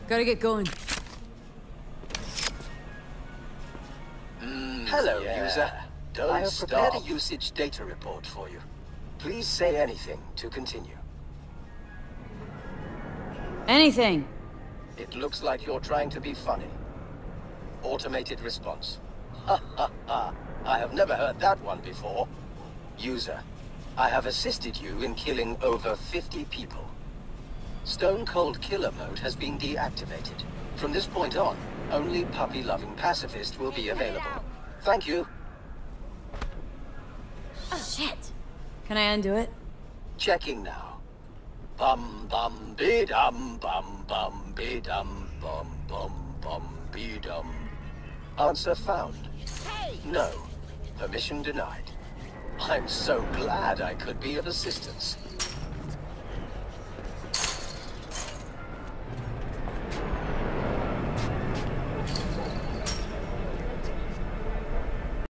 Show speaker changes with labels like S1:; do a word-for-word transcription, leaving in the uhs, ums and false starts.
S1: Gotta get going.
S2: Mm, Hello, yeah. user. Don't I have stop. prepared a usage data report for you. Please say anything to continue.
S1: Anything.
S2: It looks like you're trying to be funny. Automated response. Ha ha ha. I have never heard that one before. User, I have assisted you in killing over fifty people. Stone Cold Killer mode has been deactivated. From this point on, only puppy-loving pacifist will be available. Thank you.
S1: Oh, shit. Can I undo it?
S2: Checking now. Bum bum be dum bum bum be dum bum bum bum be dum. Answer found. No. Permission denied. I'm so glad I could be of assistance.